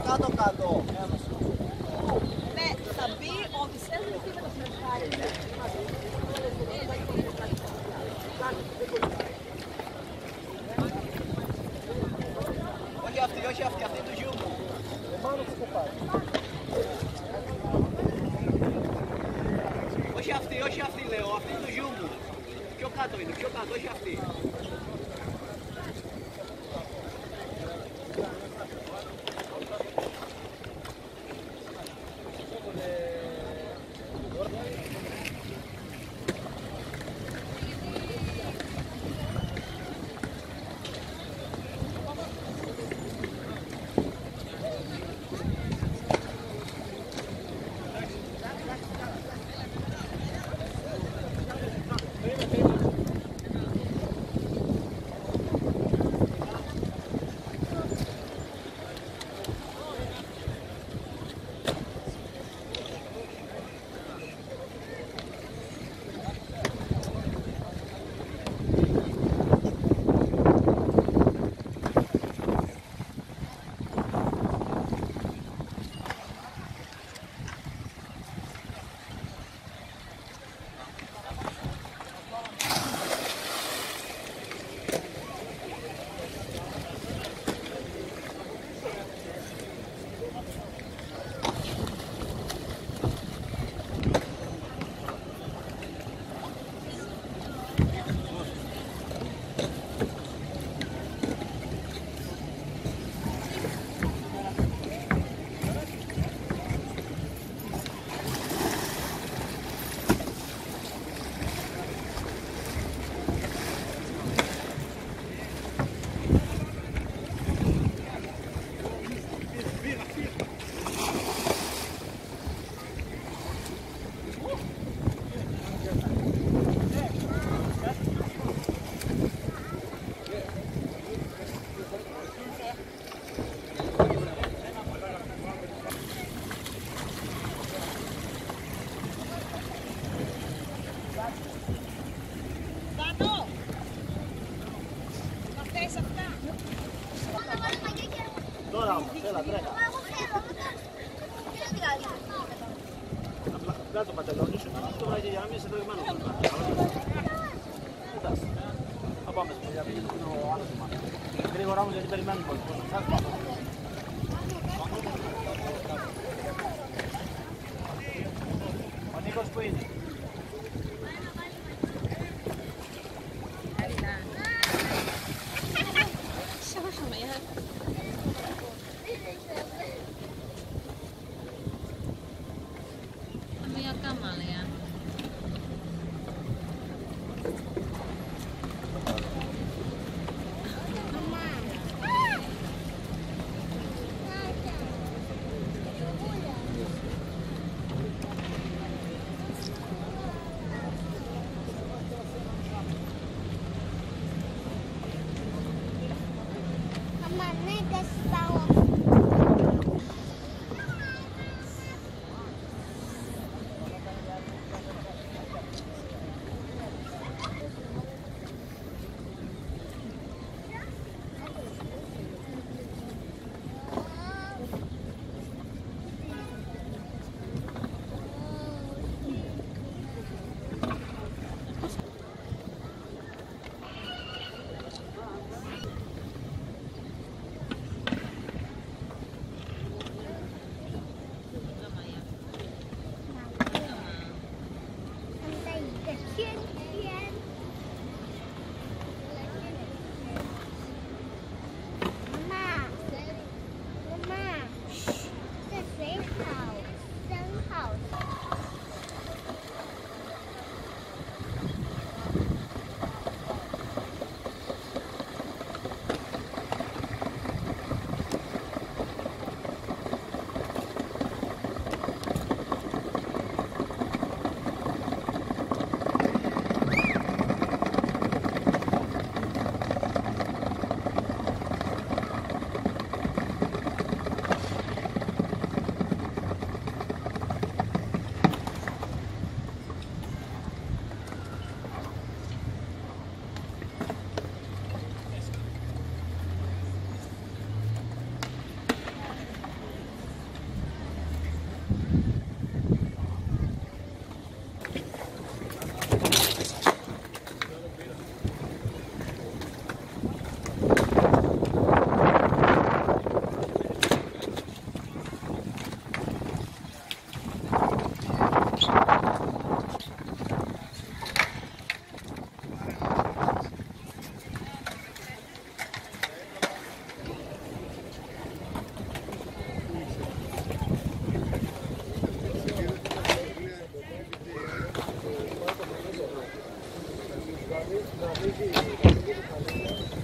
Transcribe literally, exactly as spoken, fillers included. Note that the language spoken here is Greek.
κάτω-κάτω. Ναι, θα μπει ο Βυσσέλος με το φρεσκάρι. Όχι αυτή, όχι αυτή, αυτή του γιού μου. Όχι αυτή, όχι αυτή λέω, αυτή του γιού μου. Πιο κάτω είναι, πιο κάτω, όχι αυτή. Τώρα όμως, έλα τρέχα. Απλά το πατελόνι σου, το βράγει για να μην είσαι δεδομένο. Θα πάμε στο παιδιά, πήγαινε που είναι ο άλλος του μάνα. Γρήγορα όμως γιατί περιμένουμε πολύ. Σας πάμε. Ο Νίκος που είναι? να βρει, να βρει,